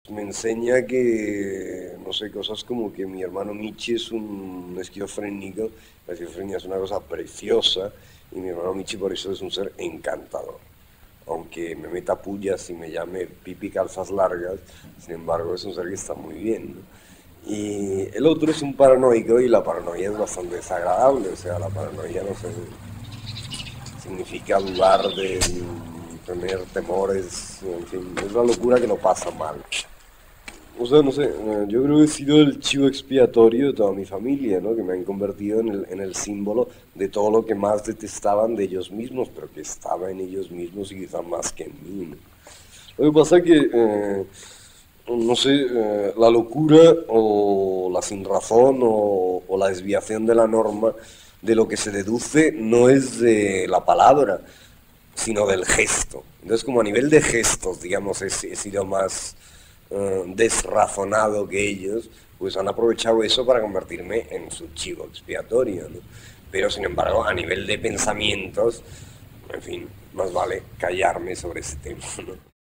me enseña que, no sé, cosas como que mi hermano Michi es un esquizofrénico, la esquizofrenia es una cosa preciosa y mi hermano Michi por eso es un ser encantador. Aunque me meta pullas y me llame pipi calzas largas, sin embargo es un ser que está muy bien, ¿no? Y el otro es un paranoico y la paranoia es bastante desagradable, o sea, la paranoia no sé, significa dudar de tener temores, en fin, es una locura que no pasa mal. O sea, no sé, yo creo que he sido el chivo expiatorio de toda mi familia, ¿no? Que me han convertido en el símbolo de todo lo que más detestaban de ellos mismos, pero que estaba en ellos mismos y quizá más que en mí, ¿no? Lo que pasa es que, no sé, la locura o la sinrazón o la desviación de la norma de lo que se deduce no es de la palabra, sino del gesto. Entonces, como a nivel de gestos, digamos, he sido más desrazonado que ellos, pues han aprovechado eso para convertirme en su chivo expiatorio, ¿no? Pero, sin embargo, a nivel de pensamientos, en fin, más vale callarme sobre ese tema, ¿no?